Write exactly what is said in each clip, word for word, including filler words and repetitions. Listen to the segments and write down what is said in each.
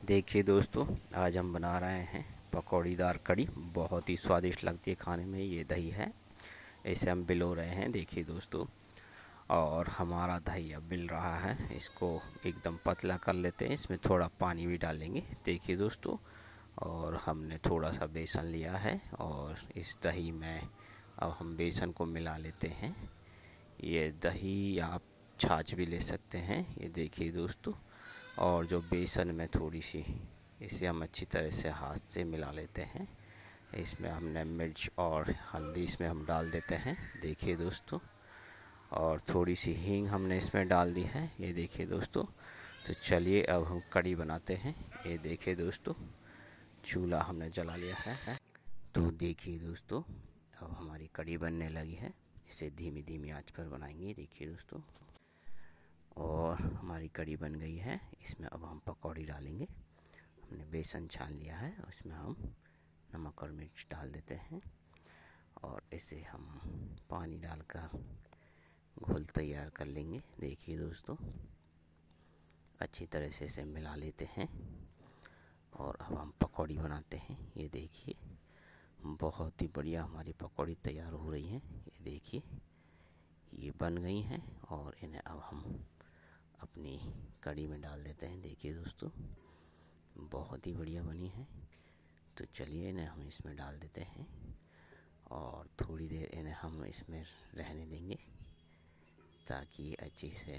देखिए दोस्तों, आज हम बना रहे हैं पकौड़ीदार कड़ी। बहुत ही स्वादिष्ट लगती है खाने में। ये दही है, इसे हम बिलो रहे हैं। देखिए दोस्तों, और हमारा दही अब बिल रहा है। इसको एकदम पतला कर लेते हैं। इसमें थोड़ा पानी भी डालेंगे। देखिए दोस्तों, और हमने थोड़ा सा बेसन लिया है और इस दही में अब हम बेसन को मिला लेते हैं। ये दही आप छाछ भी ले सकते हैं। ये देखिए दोस्तों, और जो बेसन में थोड़ी सी इसे हम अच्छी तरह से हाथ से मिला लेते हैं। इसमें हमने मिर्च और हल्दी इसमें हम डाल देते हैं। देखिए दोस्तों, और थोड़ी सी हींग हमने इसमें डाल दी है। ये देखिए दोस्तों, तो चलिए अब हम कड़ी बनाते हैं। ये देखिए दोस्तों, चूल्हा हमने जला लिया है। तो देखिए दोस्तों, अब हमारी कड़ी बनने लगी है। इसे धीमी धीमी आंच पर बनाएंगे। देखिए दोस्तों, और हमारी कड़ी बन गई है। इसमें अब हम पकौड़ी डालेंगे। हमने बेसन छान लिया है, उसमें हम नमक और मिर्च डाल देते हैं और इसे हम पानी डालकर घोल तैयार कर लेंगे। देखिए दोस्तों, अच्छी तरह से इसे मिला लेते हैं और अब हम पकौड़ी बनाते हैं। ये देखिए, बहुत ही बढ़िया हमारी पकौड़ी तैयार हो रही है। ये देखिए, ये बन गई हैं और इन्हें अब हम अपनी कड़ी में डाल देते हैं। देखिए दोस्तों, बहुत ही बढ़िया बनी है। तो चलिए इन्हें हम इसमें डाल देते हैं और थोड़ी देर इन्हें हम इसमें रहने देंगे ताकि अच्छी से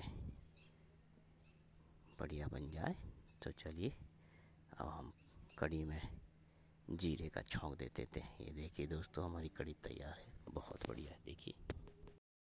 बढ़िया बन जाए। तो चलिए अब हम कड़ी में जीरे का छौंक दे देते हैं। ये देखिए दोस्तों, हमारी कड़ी तैयार है। बहुत बढ़िया है, देखिए।